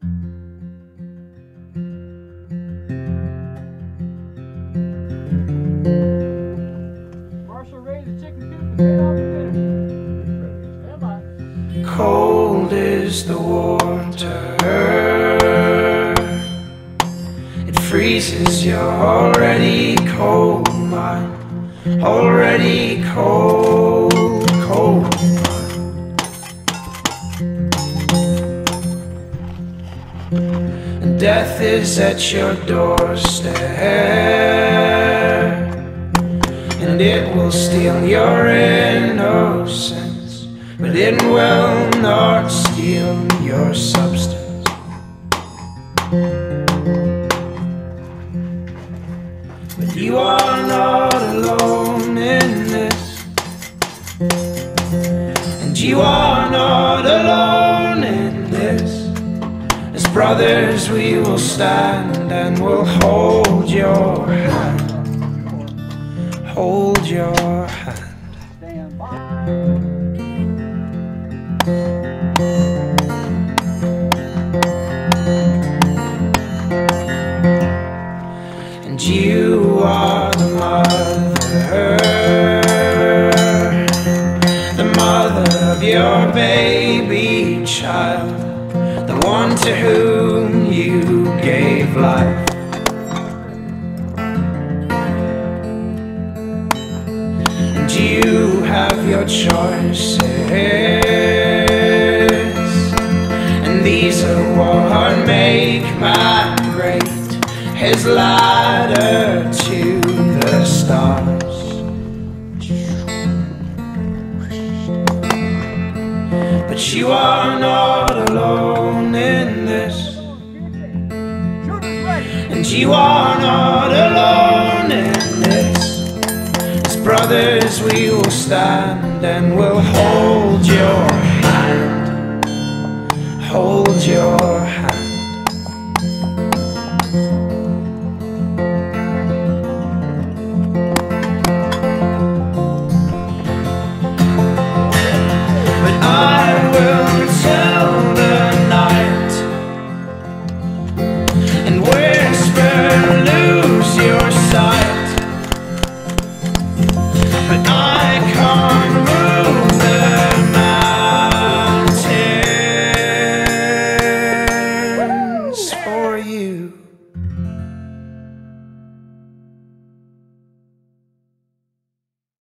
Cold is the water, it freezes your already cold mind, already cold, cold mind. And death is at your doorstep, and it will steal your innocence, but it will not steal your substance. But you are not alone in this, and you are not alone in this. As brothers we will stand and we'll hold your hand, hold your hand. And you are the mother of your baby child, the one to whom you gave life. And you have your choices, and these are what make man great, his ladder to the stars. But you are not alone in this, and you are not alone in this. As brothers we will stand and we'll hold your hand, hold your hand. But I will